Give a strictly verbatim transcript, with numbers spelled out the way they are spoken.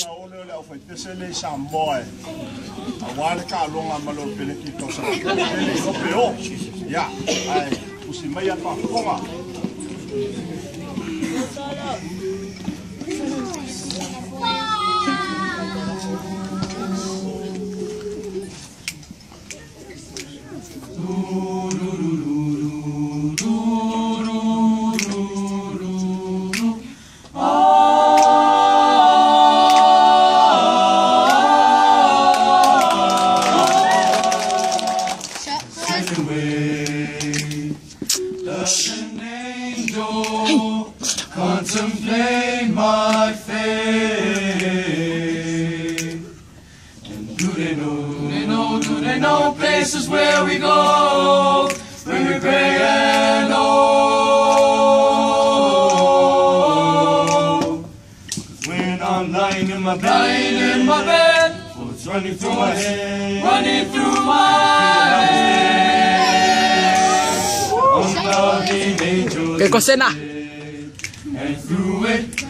ole ole au fai tese le Samoa. Awale ka longa malo pele ki tosa. Pele ko peo. Ya, ai usi mai apa konga. Contemplate my fate. And do they know, do they know, do they know places where we go, when we pray and oh. When I'm lying in my bed, lying in my bed, thoughts running through my head, running through my head. I'm loving angels. ¿Qué cocina? And through it